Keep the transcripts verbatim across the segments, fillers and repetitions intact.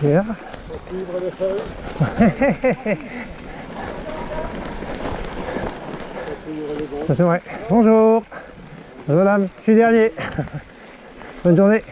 est là. Pour suivre les feuilles. C'est vrai. Bonjour. Bonjour madame, je suis dernier. Bonne journée.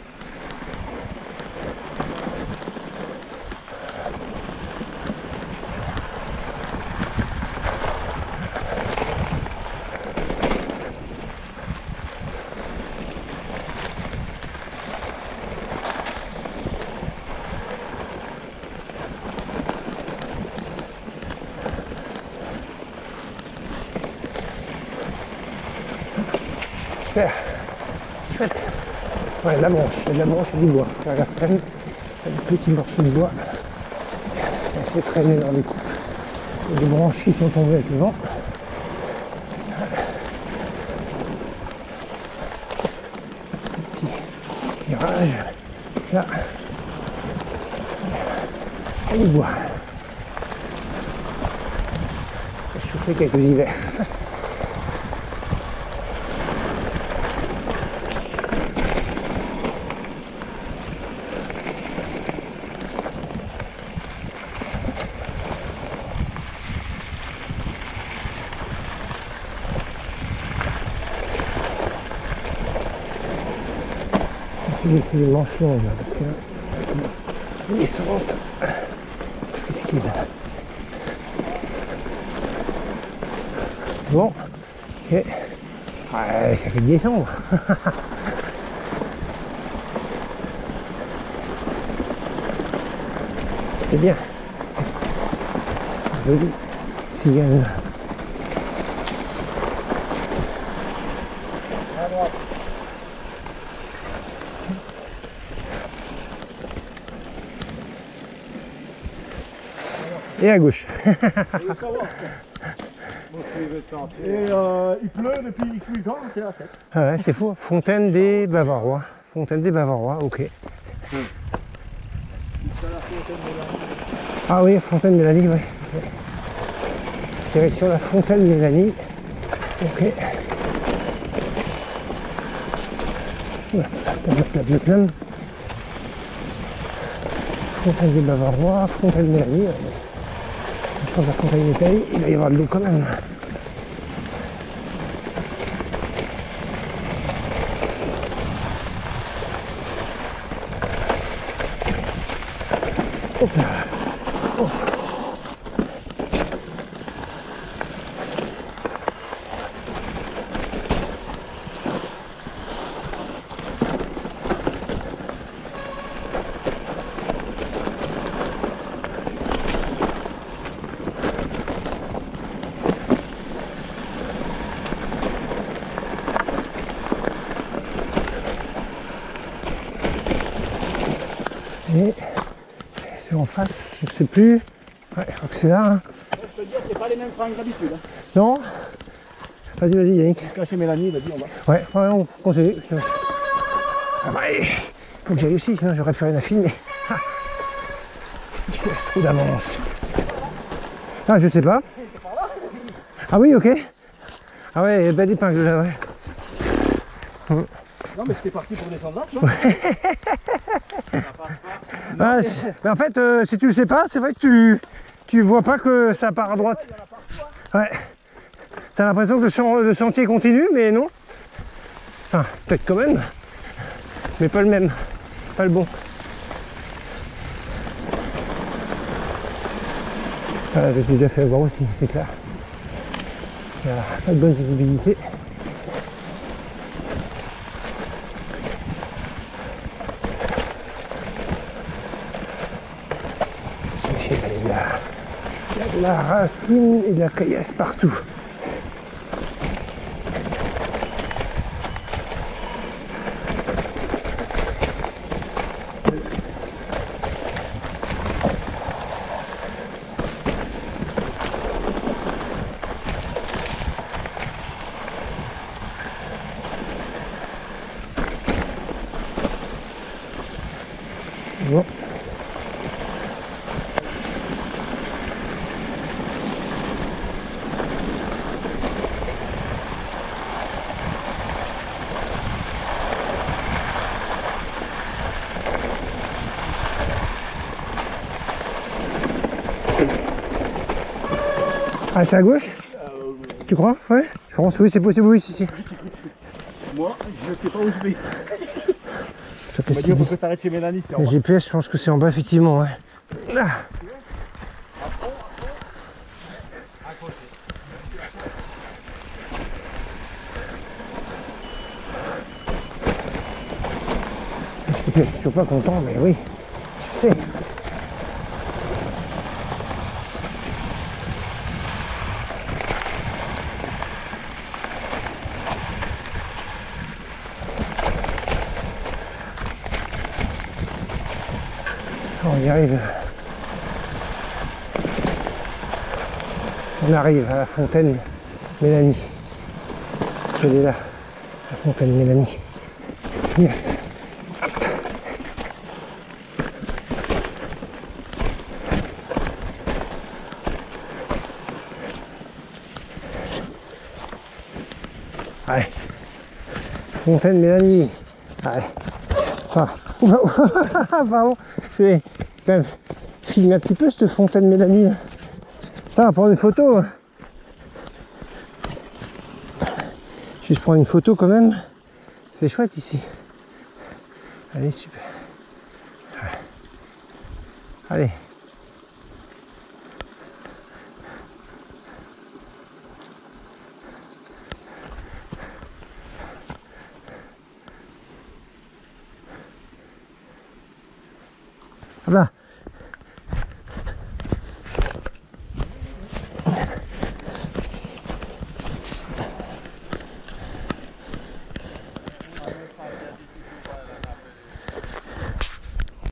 Super, chouette. Ouais, la branche, il y a de la branche et du bois. Je regarde quand même, il y a des petits morceaux de bois. On s'est traîné dans les coupes. Il y a des branches qui sont tombées avec le vent. Petit virage, là. Et du bois. Ça a chauffé quelques hivers. Je vais laisser les manches longues là, parce que là, les descentes, risquées là. Bon, ok. Ouais, ça fait descendre. C'est bien. Joli. Cigale. À droite. Et à gauche. Et euh, il pleut depuis huit ans, c'est la fête. Ah ouais, c'est fou. Fontaine des Bavarois. Fontaine des Bavarois, ok. Hum. Ah oui, Fontaine Mélanie, oui. Direction la Fontaine Mélanie. Ok. Oula, Fontaine des Bavarois, Fontaine Mélanie. Je pense que la Fontaine Mélanie, il va y avoir de l'eau quand même. Hop là. Oh. Et c'est en face, je ne sais plus. Ouais, je crois que c'est là. Hein. Je peux te dire, c'est pas les mêmes fringues d'habitude. Hein. Non. Vas-y, vas-y, Yannick. Jusqu'à chez Mélanie, vas-y, on va. Ouais, ouais, on continue. Sinon... Ah bah, il faut que j'aille aussi, sinon j'aurais plus rien à filmer. Ah. Il reste trop d'avance. Ah, je sais pas. Ah oui, ok. Ah ouais, belle épingle là, ouais. Non, mais c'était parti pour descendre là, tu vois. Ah, mais en fait, euh, si tu le sais pas, c'est vrai que tu tu vois pas que ça part à droite. Ouais. T'as l'impression que le, champ, le sentier continue, mais non. Enfin, peut-être quand même, mais pas le même, pas le bon. Voilà, je me suis déjà fait avoir aussi, c'est clair. Il n'y a pas de bonne visibilité. Il y a de la, il y a de la racine et de la caillasse partout. Bon. Ah, c'est à gauche? Euh, Tu crois? Ouais. Je pense oui, c'est possible, oui, ici. Si. moi, je sais pas où je vais. Ça, On m'a dit on peut s'arrêter chez Mélanie. Le G P S, je pense que c'est en bas, effectivement. Ouais. Ah. Je suis toujours pas content, mais oui, je sais. On y arrive. On arrive à la fontaine Mélanie. Elle est là, la fontaine Mélanie. Yes. Allez. Fontaine Mélanie. Allez. Ah. Pardon. Je vais quand même filmer un petit peu cette fontaine Mélanie. Ça va prendre une photo. Je vais prendre une photo quand même. C'est chouette ici. Allez, super. Allez.